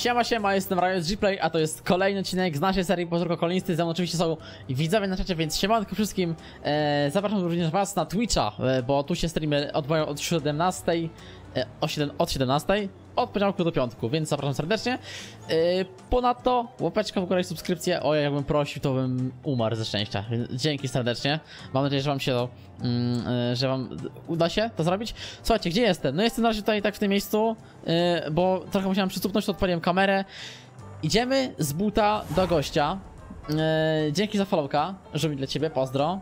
Siema, jestem Riot Gplay, a to jest kolejny odcinek z naszej serii Podwórko Kolonisty. Ze mną oczywiście są widzowie na czacie, więc siemanko wszystkim. Zapraszam również was na Twitcha, bo tu się streamy odbywają od 17, od 17, od poniedziałku do piątku, więc zapraszam serdecznie. Ponadto łapeczka w górę i subskrypcję. O, jakbym prosił, to bym umarł ze szczęścia. Dzięki serdecznie. Mam nadzieję, że wam się to, że wam uda się to zrobić. Słuchajcie, gdzie jestem? No jestem na razie tutaj tak w tym miejscu, bo trochę musiałem przystupnąć, to odpaliłem kamerę. Idziemy z buta do gościa. Dzięki za followka, żeby dla ciebie, pozdro.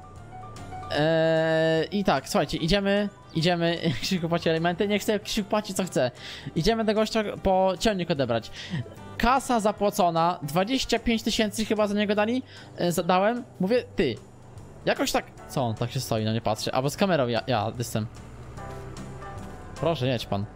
I tak, słuchajcie, idziemy Krzysiu płaci elementy, nie chcę, Krzysiu płaci co chce. Idziemy do gościa po ciągnik odebrać. Kasa zapłacona, 25 000 chyba za niego dali, dałem. Mówię, ty, jakoś tak, co on tak się stoi, no nie patrzy, albo z kamerą ja jestem. Proszę, jedź pan.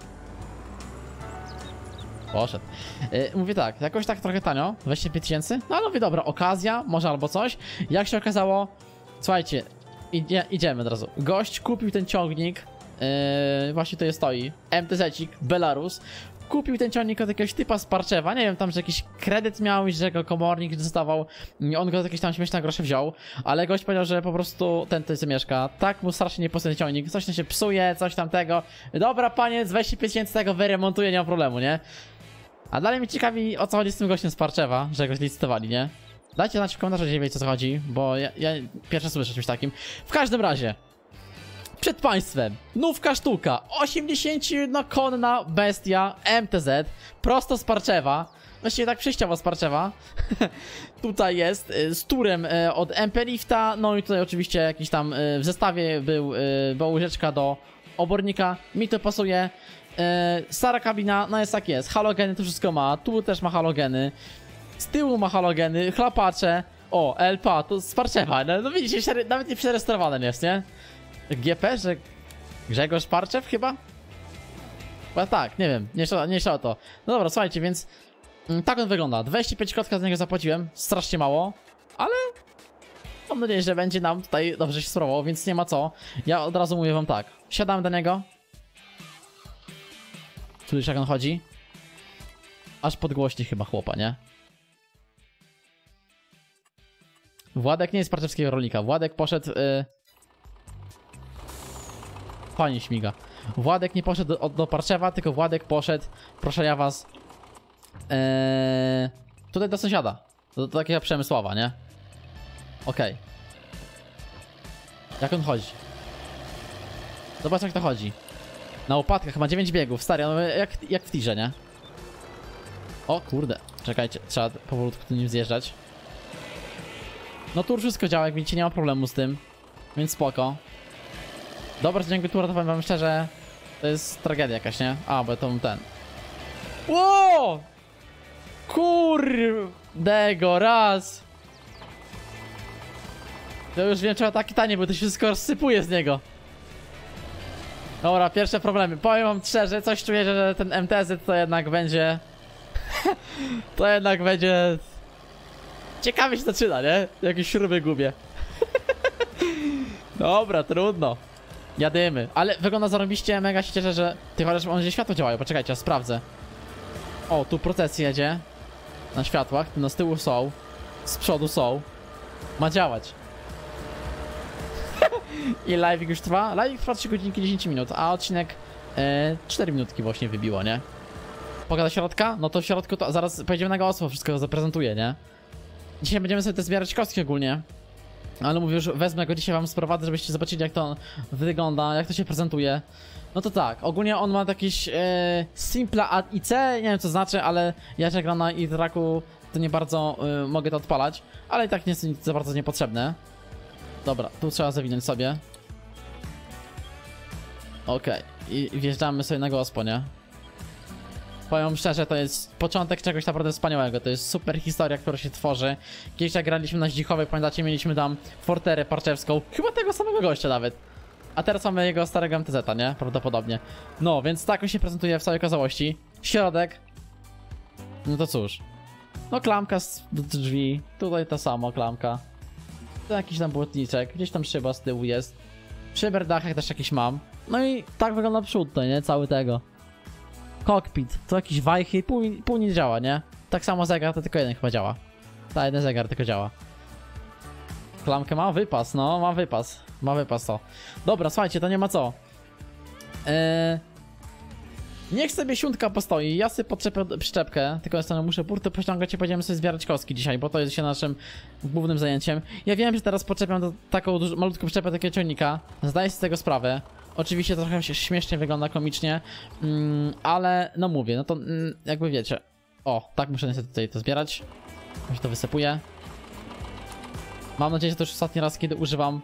Poszedł. Mówię tak, jakoś tak trochę tanio, 25 000, no ale mówię, dobra, okazja, może albo coś. Jak się okazało, słuchajcie, idziemy od razu. Gość kupił ten ciągnik, właśnie tutaj stoi, MTZ-cik, Belarus. Kupił ten ciągnik od jakiegoś typa z Parczewa, nie wiem, tam, że jakiś kredyt miał i że go komornik dostawał. On go za jakieś tam śmieszne grosze wziął, ale gość powiedział, że po prostu ten tutaj mieszka, tak mu strasznie nie pasuje ten ciągnik, coś tam się psuje, coś tam tego. Dobra panie, z 25 000 tego wyremontuję, nie ma problemu, nie? A dalej mnie ciekawi, o co chodzi z tym gościem z Parczewa, że go licytowali, nie? Dajcie znać w komentarzach, jeżeli wiecie, o co chodzi, bo ja pierwszy słyszę o czymś takim. W każdym razie, przed państwem, nówka sztuka, 81-konna bestia MTZ, prosto z Parczewa, właściwie tak przejściowo z Parczewa. Tutaj jest, z turem od MP Lifta, no i tutaj oczywiście jakiś tam w zestawie była łyżeczka do obornika, mi to pasuje. Stara kabina, no jest tak jest, halogeny to wszystko ma, tu też ma halogeny. Z tyłu ma halogeny, chlapacze. O, LPA, to z Parczewa. No widzicie, nawet nie przerejestrowane jest, nie? GP, że Grzegorz Parczew chyba? Chyba tak, nie wiem, nie szło to. No dobra, słuchajcie, więc tak on wygląda. 25 kotka z niego zapłaciłem, strasznie mało, ale mam nadzieję, że będzie nam tutaj dobrze się sprawowało, więc nie ma co. Ja od razu mówię wam tak, siadamy do niego. Słyszysz, jak on chodzi? Aż podgłośni chyba chłopa, nie? Władek nie jest parczewskiego rolnika. Władek poszedł... Pani śmiga. Władek nie poszedł do Parczewa, tylko Władek poszedł, proszę ja was, tutaj do sąsiada. Do takiego Przemysława, nie? Okej. Jak on chodzi? Zobacz, jak to chodzi. Na łopatkach ma 9 biegów, stary, jak w tirze, nie? O kurde, czekajcie, trzeba powolutku nim zjeżdżać. No tu wszystko działa, jak widzicie, nie ma problemu z tym, więc spoko. Dobra, dzięki tura, to powiem wam szczerze, to jest tragedia jakaś, nie? A, bo to ten... Ło! Kurdego, raz! To już wiem, czemu taki tanie, bo to się wszystko rozsypuje z niego. Dobra, pierwsze problemy. Powiem wam szczerze, coś czuję, że ten MTZ to jednak będzie... to jednak będzie... Ciekawie się zaczyna, nie? Jakieś śruby gubię. Dobra, trudno. Jadymy. Ale wygląda zarobiście, mega się cieszę, że... Ty, chociaż on gdzie światło działają, poczekajcie, ja sprawdzę. O, tu procesja jedzie. Na światłach, no z tyłu są. Z przodu są. Ma działać. I live już trwa? Live trwa 3 godzinki 10 minut, a odcinek 4 minutki właśnie wybiło, nie? Pogada środka? No to w środku to zaraz pojedziemy na gosło, wszystko zaprezentuję, nie? Dzisiaj będziemy sobie te zbierać kostki ogólnie. Ale mówię, już wezmę go dzisiaj wam sprowadzę, żebyście zobaczyli, jak to wygląda, jak to się prezentuje. No to tak, ogólnie on ma jakiś Simpla Ad IC, nie wiem co znaczy, ale ja jak gram na iTraku, to nie bardzo mogę to odpalać. Ale i tak nie jest nic za bardzo niepotrzebne. Dobra, tu trzeba zawinąć sobie. Okej, i wjeżdżamy sobie na gospo, nie? Powiem szczerze, to jest początek czegoś naprawdę wspaniałego. To jest super historia, która się tworzy. Kiedyś jak graliśmy na Zdzichowej, pamiętacie, mieliśmy tam Forterę Parczewską. Chyba tego samego gościa nawet. A teraz mamy jego starego MTZ-a, nie? Prawdopodobnie. No, więc tak on się prezentuje w całej okazałości. Środek. No to cóż. No klamka z drzwi. Tutaj ta sama klamka. Tu jakiś tam błotniczek. Gdzieś tam szyba z tyłu jest. Przy berdachach też jakiś mam. No i tak wygląda przód, to nie? Cały tego. Cockpit, to jakiś wajchy, pół nie działa, nie? Tak samo zegar, to tylko jeden chyba działa. Ta, jeden zegar tylko działa. Klamkę ma? Wypas, no, ma wypas. Ma wypas to. Dobra, słuchajcie, to nie ma co. Niech sobie siuntka postoi, ja sobie podczepię przyczepkę, tylko ja muszę burtę pościągać i będziemy sobie zbierać kostki dzisiaj, bo to jest się naszym głównym zajęciem. Ja wiem, że teraz podczepiam do taką malutką przyczepę takiego ciągnika, zdaję sobie z tego sprawę. Oczywiście to trochę śmiesznie wygląda, komicznie, ale no mówię, no to jakby wiecie. O, tak muszę niestety tutaj to zbierać. Ja się to wysypuję. Mam nadzieję, że to już ostatni raz, kiedy używam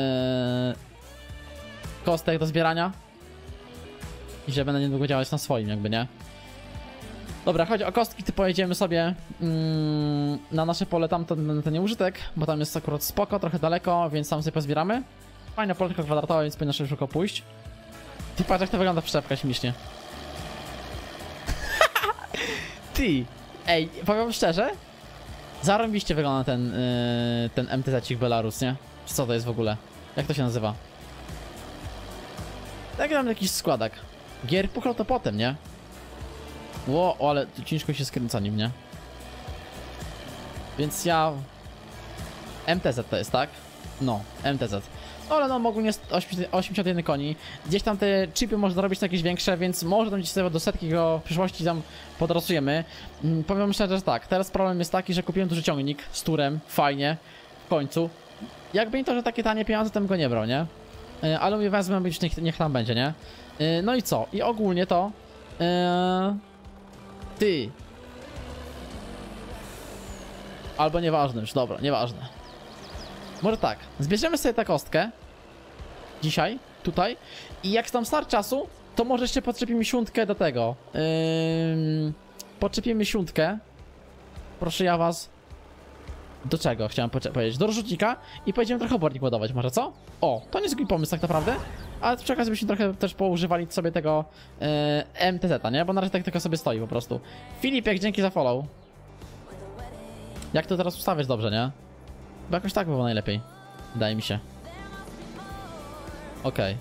kostek do zbierania. I że będę niedługo działać na swoim, jakby, nie? Dobra, chodzi o kostki, to pojedziemy sobie na nasze pole, tam to nieużytek, bo tam jest akurat spoko, trochę daleko, więc tam sobie pozbieramy. Fajne pole, tylko kwadratowe, więc powinno szybko pójść. Ty patrz, jak to wygląda przyczepka śmiesznie. Ty! Ej, powiem szczerze, zarąbiście wygląda ten MTZ-cik Belarus, nie? Co to jest w ogóle? Jak to się nazywa? Tak, tam jakiś składak. Gier puchnął to potem, nie? Ło, ale tu ciężko się skręca nim, nie? Więc ja... MTZ to jest, tak? No, MTZ. No ale no ogólnie 81 koni. Gdzieś tam te chipy można robić na jakieś większe, więc może tam gdzieś sobie do setki go w przyszłości tam podrasujemy. Powiem szczerze, że tak, teraz problem jest taki, że kupiłem duży ciągnik z turem, fajnie, w końcu. Jakby nie to, że takie tanie pieniądze, to bym go nie brał, nie? Ale mówię, wezmę, już niech tam będzie, nie? No i co? I ogólnie to... Ty! Albo nieważne już, dobra, nieważne. Może tak, zbierzemy sobie tę kostkę dzisiaj, tutaj, i jak tam start czasu, to może jeszcze podczepimy siuntkę do tego. Podczepimy siuntkę. Proszę ja was. Do czego chciałem powiedzieć? Do rozrzutnika i pojedziemy trochę obornik ładować, może co? O, to nie jest głupi pomysł tak naprawdę, ale przy okazji byśmy trochę też poużywali sobie tego MTZ-a, nie? Bo na razie tak tylko sobie stoi po prostu. Filipek, dzięki za follow. Jak to teraz ustawiać dobrze, nie? Bo jakoś tak by było najlepiej. Wydaje mi się. Okej.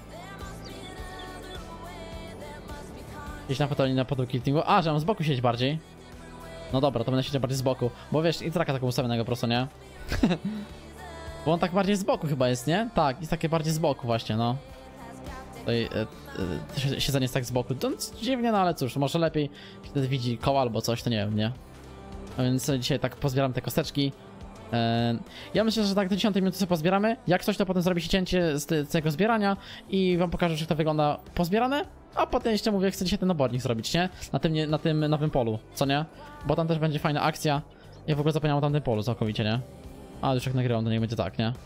Gdzieś na pełni na podłokiltingu. A, że mam z boku siedzieć bardziej. No dobra, to będę siedział bardziej z boku. Bo wiesz, i traka tak ustawionego po prostu, nie? Bo on tak bardziej z boku chyba jest, nie? Tak, jest takie bardziej z boku właśnie, no. Tutaj siedzenie jest tak z boku. To dziwnie, no ale cóż, może lepiej wtedy widzi koło albo coś, to nie wiem, nie? A więc dzisiaj tak pozbieram te kosteczki. Ja myślę, że tak do 10 minuty sobie pozbieramy. Jak coś, to potem zrobi się cięcie z tego zbierania i wam pokażę, jak to wygląda pozbierane. A potem jeszcze mówię, chcę dzisiaj ten obornik zrobić, nie? Na tym nowym polu, co nie? Bo tam też będzie fajna akcja. Ja w ogóle zapomniałem o tamtym polu całkowicie, nie? Ale już jak nagrywam, to niech będzie tak, nie?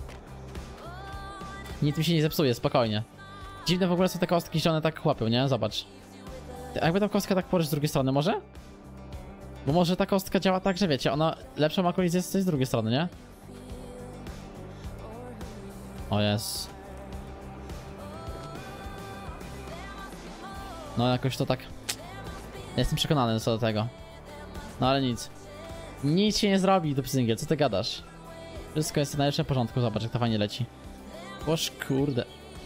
Nic mi się nie zepsuje, spokojnie. Dziwne w ogóle są te kostki, że one tak łapią, nie? Zobacz. Jakby tą kostkę tak położyć z drugiej strony, może? Bo może ta kostka działa tak, że wiecie, ona lepszą ma kolizję z tej drugiej strony, nie? O jest. No jakoś to tak... Ja jestem przekonany co do tego. No ale nic. Nic się nie zrobi, Dupsingiel, co ty gadasz? Wszystko jest w najlepszym porządku, zobacz jak to fajnie leci. Boż kurde.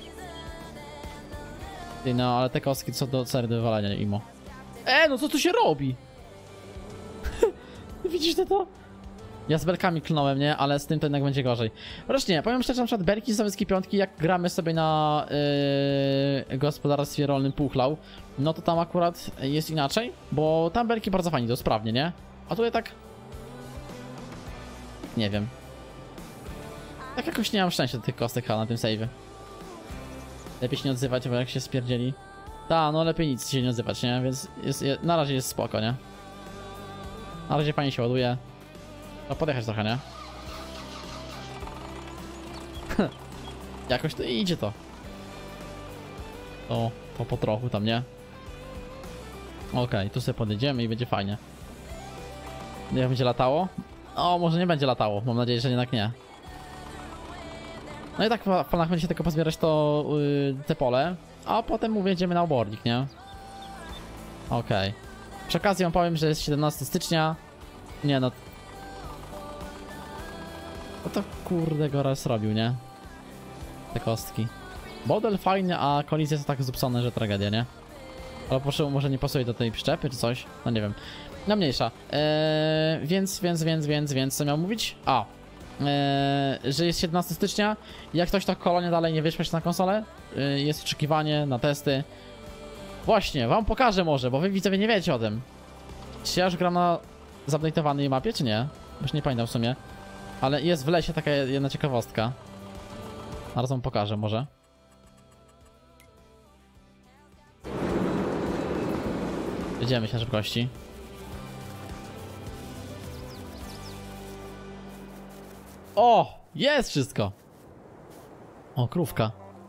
No ale te kostki są do serii do wywalenia, imo. No co tu się robi? Widzisz to? Ja z belkami klnąłem, nie? Ale z tym to jednak będzie gorzej. Wreszcie, powiem szczerze, na przykład belki z sowieckiej piątki, jak gramy sobie na gospodarstwie rolnym Puchlał, no to tam akurat jest inaczej, bo tam belki bardzo fajnie, to sprawnie, nie? A tutaj tak... Nie wiem. Tak jakoś nie mam szczęścia do tych kostek na tym save'ie. Lepiej się nie odzywać, bo jak się spierdzieli... No lepiej nic się nie odzywać, nie? Więc na razie jest spoko, nie? Na razie fajnie się ładuje. No podjechać trochę, nie? Jakoś to idzie to. To po trochu tam, nie? Okej, tu sobie podjedziemy i będzie fajnie. Jak będzie latało? O, może nie będzie latało. Mam nadzieję, że jednak nie. No i tak w planach będzie się tylko pozbierać to te pole. A potem mówię, jedziemy na obornik, nie? Okej. Przy okazji wam powiem, że jest 17 stycznia. Nie no. No to kurde go raz robił, nie? Te kostki. Model fajny, a kolizje są tak zupsone, że tragedia, nie? Ale proszę, może nie pasuje do tej przyczepy czy coś? No nie wiem. No mniejsza. Więc co miał mówić? Że jest 17 stycznia. Jak ktoś tak kolonie dalej nie wyszła na konsolę, jest oczekiwanie na testy. Właśnie, wam pokażę może, bo wy widzowie nie wiecie o tym. Czy ja już gram na zupdate'owanej mapie, czy nie? Już nie pamiętam w sumie. Ale jest w lesie taka jedna ciekawostka. Zaraz wam pokażę może. Jedziemy się na szybkości. O! Jest wszystko! O, krówka.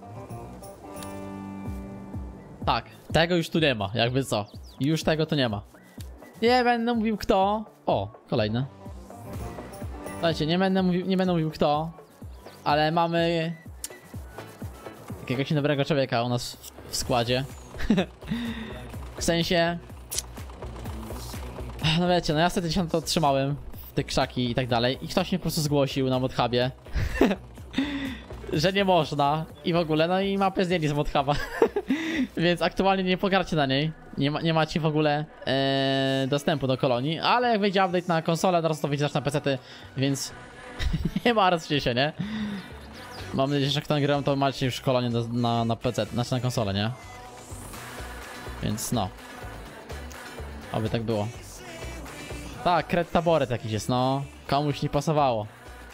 Tak, tego już tu nie ma, jakby co. Już tego tu nie ma. Nie będę mówił kto. O, kolejne. Słuchajcie, nie będę mówił kto. Ale mamy jakiegoś dobrego człowieka u nas w składzie. W sensie... No wiecie, no ja wtedy się to trzymałem w te krzaki i tak dalej. I ktoś mnie po prostu zgłosił na modhubie. Że nie można. I w ogóle, no i mapę zdjęli z modhuba. Więc aktualnie nie pogarcie na niej. Nie macie w ogóle dostępu do kolonii. Ale jak wyjdzie update na konsolę, teraz to wyjdzie też na PC-ty. Więc nie martwcie się, nie? Mam nadzieję, że jak to nagrałem, to macie już kolonię na PC, znaczy na konsolę, nie? Więc no. Oby tak było. Tak, kred taboret jakiś jest, no. Komuś nie pasowało.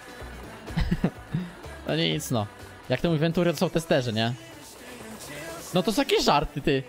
No nic, no. Jak to mówi Venturio, to są testerzy, nie? No to są jakieś żarty, ty.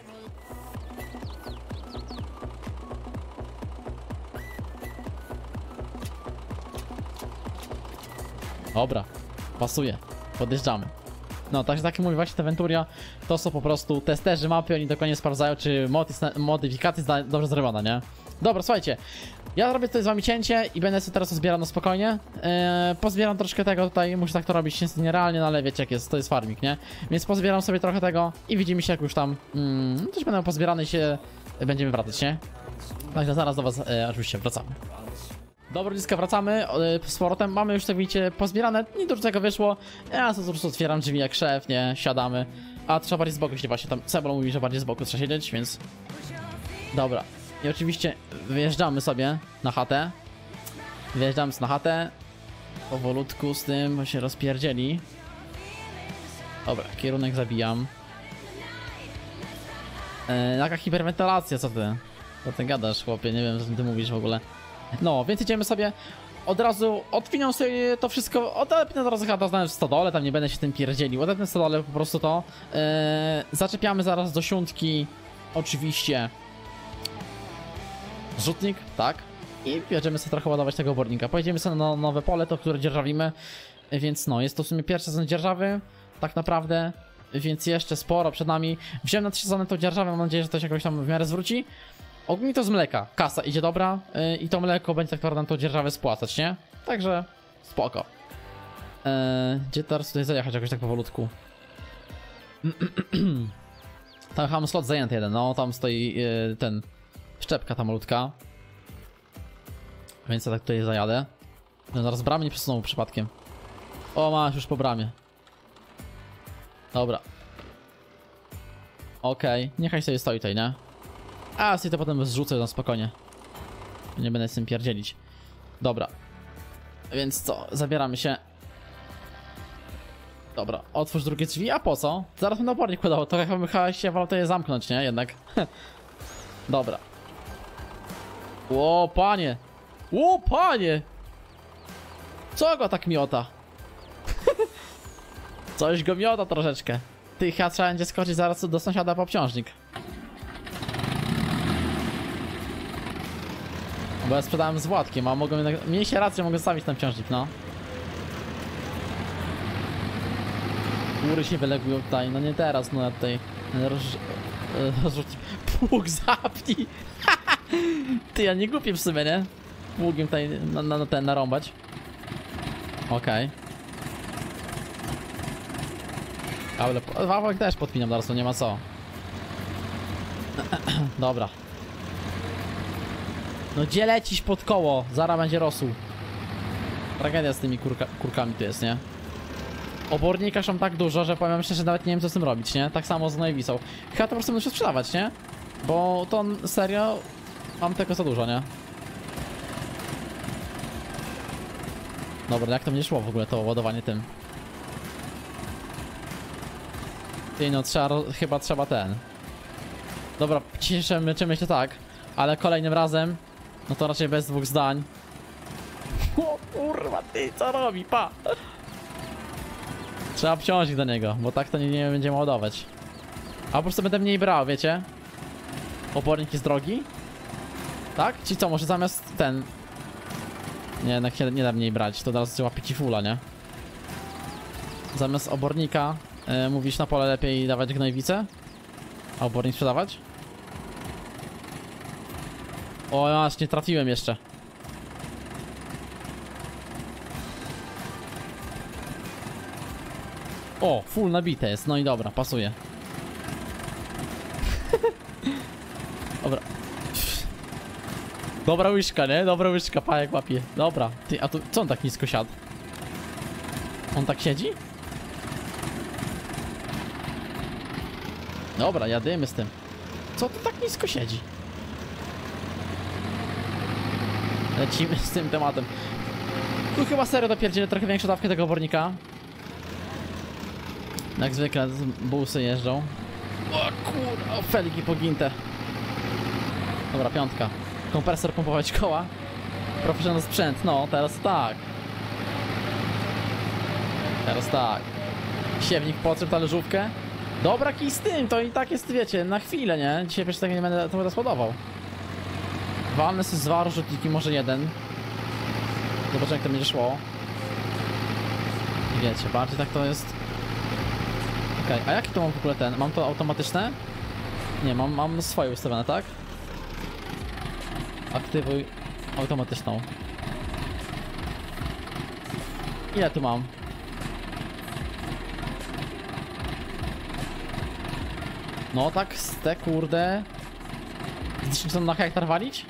Dobra, pasuje. Podjeżdżamy. No, także tak jak mówi właśnie te Venturia, to są po prostu testerzy mapy, oni dokładnie sprawdzają, czy modyfikacja jest dobrze zrobiona, nie? Dobra, słuchajcie, ja robię tutaj z wami cięcie i będę sobie teraz zbierał na spokojnie. Pozbieram troszkę tego tutaj, muszę tak to robić nierealnie, no ale wiecie jak jest, to jest farming, nie? Więc pozbieram sobie trochę tego i widzimy się jak już tam, też będę pozbierany i się będziemy wracać, nie? Także zaraz do was oczywiście wracamy. Dobra, blisko wracamy z powrotem, mamy już, jak widzicie, pozbierane, nie dużo tego wyszło. Ja po prostu otwieram drzwi jak szef, nie, siadamy. A trzeba bardziej z boku siedzieć, właśnie tam Sebol mówi, że bardziej z boku trzeba siedzieć, więc... Dobra, i oczywiście wyjeżdżamy sobie na chatę. Wyjeżdżamy na chatę. Powolutku z tym, bo się rozpierdzieli. Dobra, kierunek zabijam. Jaka hiperwentylacja, co ty? Co ty gadasz, chłopie, nie wiem, co ty mówisz w ogóle. No, więc idziemy sobie od razu, odpinam sobie to wszystko, odepnę od razu chyba w stodole, tam nie będę się tym pierdzielił, odepnę w stodole po prostu to. Zaczepiamy zaraz do siątki, oczywiście, rzutnik, tak, i będziemy sobie trochę ładować tego obornika. Pojedziemy sobie na nowe pole, to które dzierżawimy, więc no, jest to w sumie pierwszy sezon dzierżawy, tak naprawdę, więc jeszcze sporo przed nami. Wziąłem na 3 sezony tą dzierżawę, mam nadzieję, że to się jakoś tam w miarę zwróci. Ogólnie to z mleka, kasa idzie dobra i to mleko będzie tak naprawdę nam tą dzierżawę spłacać, nie? Także spoko. Gdzie teraz tutaj zajechać jakoś tak powolutku? Tam mam slot zajęty jeden, no tam stoi ten szczepka ta malutka. Więc ja tak tutaj zajadę. No zaraz bramy nie przesunął przypadkiem. O, masz już po bramie. Dobra. Okej, niechaj sobie stoi tutaj, nie? A, sobie to potem zrzucę na spokojnie. Nie będę z tym pierdzielić. Dobra. Więc co? Zabieramy się. Dobra, otwórz drugie drzwi, a po co? Zaraz będę opornik kładał, to chyba się wolał to je zamknąć, nie? Jednak. Dobra. Ło, panie! Ło, panie! Co go tak miota? Coś go miota troszeczkę. Ty, chyba trzeba będzie skoczyć zaraz do sąsiada po obciążnik. Bo ja sprzedałem z Władkiem, a mogą jednak... Mieliście rację, mogę zostawić ten ciążnik, no. Góry się wylegują tutaj, no nie teraz, no ja tutaj... Rozrzucić... Pług zapnij! Ty, ja nie głupi w sumie, nie? Pługiem tutaj ten narąbać. Okej. Ale wałek też podpinam zaraz, to nie ma co. Dobra. No gdzie lecisz pod koło? Zaraz będzie rosół. Tragedia z tymi kurkami tu jest, nie? Obornika mam tak dużo, że powiem szczerze, nawet nie wiem co z tym robić, nie? Tak samo z Noiwisą. Chyba to po prostu muszę sprzedawać, nie? Bo to serio mam tego za dużo, nie? Dobra, jak to będzie szło w ogóle to ładowanie tym? Ty no chyba trzeba ten. Dobra, dzisiejsze myczymy się tak, ale kolejnym razem, no to raczej bez dwóch zdań. O kurwa, ty co robi, pa! Trzeba wciążyć do niego, bo tak to nie będziemy ładować. A po prostu będę mniej brał, wiecie? Obornik jest drogi? Tak? Czy co, może zamiast ten... Nie, jednak nie da mniej brać, to teraz trzeba pić fulla, nie? Zamiast obornika mówisz na pole lepiej dawać gnojowicę? A obornik sprzedawać? O, aż nie trafiłem jeszcze. O, full nabite jest, no i dobra, pasuje. Dobra. Dobra łyżka, nie? Dobra łyżka, pajek łapie. Dobra, ty, a tu co on tak nisko siadł? On tak siedzi? Dobra, jadymy z tym. Co tu tak nisko siedzi? Lecimy z tym tematem. Tu chyba serio dopierdzielę trochę większą dawkę tego obornika. Jak zwykle busy jeżdżą. O kurwa, felgi poginte. Dobra, piątka. Kompresor pompować koła. Profesjonalny sprzęt, no teraz tak. Teraz tak. Siewnik potrzeb, talerzówkę. Dobra, kij z tym, to i tak jest, wiecie, na chwilę, nie? Dzisiaj przecież tak nie będę to rozładował. Walne z dwa rozrzutniki, może jeden. Zobaczymy, jak to będzie szło. I wiecie, bardziej tak to jest. Okej, a jaki to mam w ogóle ten? Mam to automatyczne? Nie, mam swoje ustawione, tak? Aktywuj automatyczną. Ile tu mam? No tak, te kurde. 1000 ton na hektar walić?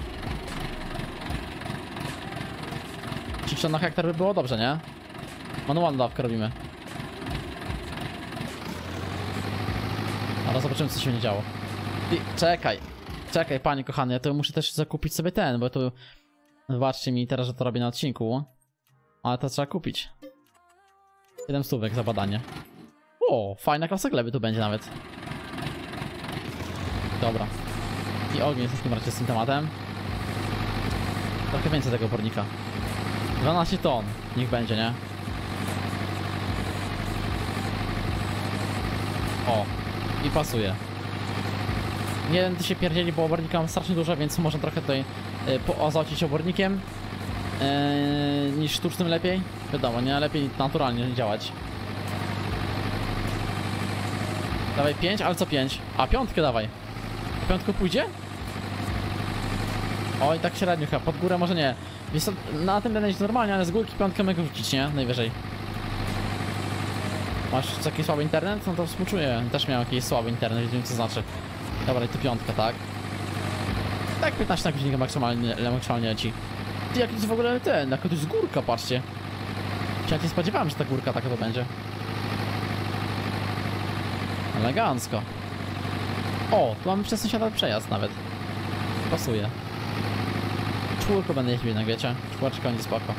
1000 ton na hektar by było dobrze, nie? Manualną dawkę robimy. Ale zobaczymy, co się będzie działo. I, czekaj, panie kochany, ja to muszę też zakupić sobie ten, bo tu... Zobaczcie mi teraz, że to robię na odcinku. Ale to trzeba kupić. 7 stówek za badanie. O, fajna klasa gleby tu będzie nawet. Dobra. I ogień jest w takim razie z tym tematem. Trochę więcej tego obornika. 12 ton, niech będzie, nie? O, i pasuje. Nie będę się pierdzieli, bo obornika mam strasznie dużo, więc można trochę tutaj poazocić obornikiem niż sztucznym lepiej. Wiadomo, nie lepiej naturalnie działać. Dawaj 5, ale co 5? A piątkę dawaj. A piątkę pójdzie? Oj, tak średnio chyba, pod górę może nie. Wiesz co, na tym będę iść normalnie, ale z górki piątkę mogę rzucić, nie? Najwyżej. Masz jakiś słaby internet? No to współczuję. Też miałem jakiś słaby internet, widzimy co znaczy. Dobra, i tu piątka, tak? Tak 15 na godzinę maksymalnie leci. Ty, jaki to jest w ogóle ten, jaka to jest górka, patrzcie. Ja nie spodziewałem, że ta górka taka to będzie. Elegancko. O, tu mamy przez sąsiada przejazd nawet. Pasuje. Czwórkę będę jeździł jednak, wiecie? Czwóreczka będzie spoko.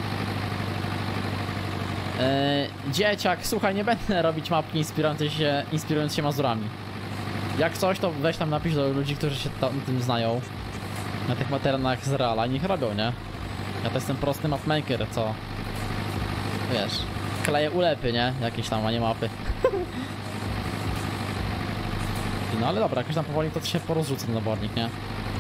Dzieciak, słuchaj, nie będę robić mapki inspirując się Mazurami. Jak coś, to weź tam napisz do ludzi, którzy się tym znają. Na tych materiałach z Reala i niech robią, nie? Ja to jestem prosty mapmaker, co? Wiesz, kleję ulepy, nie? Jakieś tam, a nie mapy. No ale dobra, jakoś tam powoli to się porozrzuca ten obornik, nie?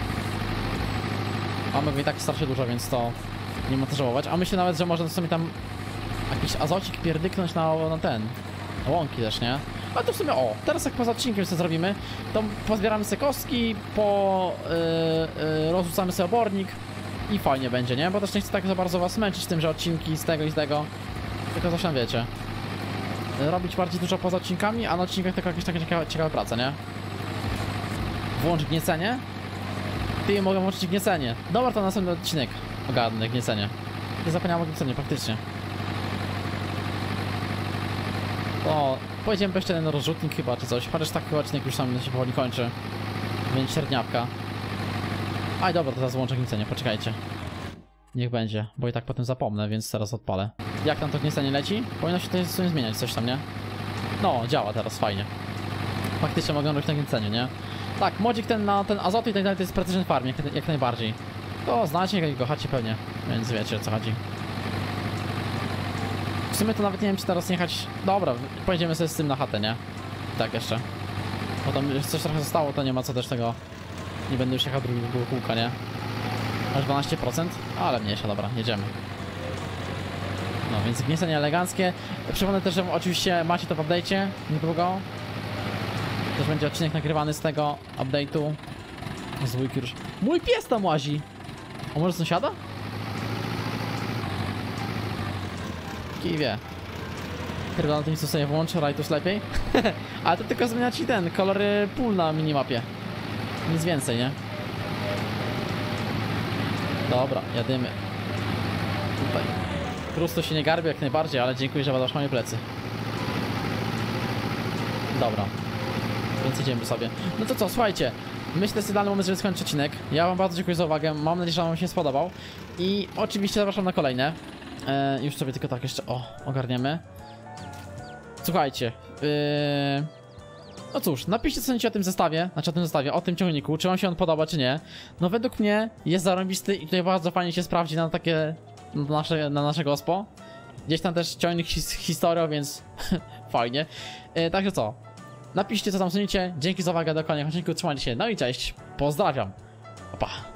Mamy go i tak strasznie dużo, więc to nie ma co żałować. A myślę nawet, że można sobie tam jakiś azocik pierdyknąć na ten. Na łąki też, nie? A to w sumie, o, teraz jak poza odcinkiem co zrobimy, to pozbieramy sobie kostki, rozrzucamy sobie obornik i fajnie będzie, nie? Bo też nie chcę tak za bardzo was męczyć tym, że odcinki z tego i z tego, tylko coś tam wiecie. Robić bardziej dużo poza odcinkami, a na odcinkach tylko jakieś takie ciekawe prace, nie? Włącz gniecenie. Ty mogę włączyć gniecenie. Dobra, to następny odcinek ogarnę gniecenie. Nie zapomniałem o gnieceniu, faktycznie. To pojedziemy po jeszcze jeden rozrzutnik chyba, czy coś. Chociaż tak chyba odcinek już sam się powoli kończy. Więc średniawka. Aj, dobra, to teraz włączę gniecenie, poczekajcie. Niech będzie, bo i tak potem zapomnę, więc teraz odpalę. Jak tam to gniecenie leci? Powinno się to sobie zmieniać coś tam, nie? No, działa teraz, fajnie. Faktycznie mogę robić na gnieceniu, nie? Tak, modzik ten na ten azot i tak dalej to jest precision farm, jak najbardziej. To znacie, jak go kochacie pewnie, więc wiecie o co chodzi. W sumie to nawet nie wiem, czy teraz jechać... Dobra, pojedziemy sobie z tym na chatę, nie? Tak jeszcze. Bo tam coś trochę zostało, to nie ma co też tego... Nie będę już jechał drugiego kółka, nie? Aż 12%? Ale mniejsza, dobra, jedziemy. No, więc gniecenie eleganckie. Przypomnę też, że oczywiście macie to w update'cie niedługo. Też będzie odcinek nagrywany z tego update'u. Z wujki już... Mój pies tam łazi! A może sąsiada? Kij wie. Chyba na tym co sobie włączę, Rajtus lepiej. Ale to tylko zmienia ci ten, kolory pól na minimapie. Nic więcej, nie? Dobra, jadymy. Tutaj. Krusto się nie garbi jak najbardziej, ale dziękuję, że badasz moje plecy. Dobra. Więc idziemy sobie. No to co, słuchajcie. Myślę, że to jest idealny moment, żeby skończyć odcinek. Ja wam bardzo dziękuję za uwagę. Mam nadzieję, że wam się spodobał. I oczywiście zapraszam na kolejne. Już sobie tylko tak jeszcze, ogarniemy. Słuchajcie. No cóż, napiszcie co sądzicie o tym zestawie, o tym ciągniku, czy wam się on podoba, czy nie. No według mnie jest zarąbisty i tutaj bardzo fajnie się sprawdzi na takie, na nasze gospo. Gdzieś tam też ciągnik z historią, więc fajnie. Także co, napiszcie co tam sądzicie, dzięki za uwagę do kolejnych odcinków, trzymajcie się, no i cześć, pozdrawiam, pa.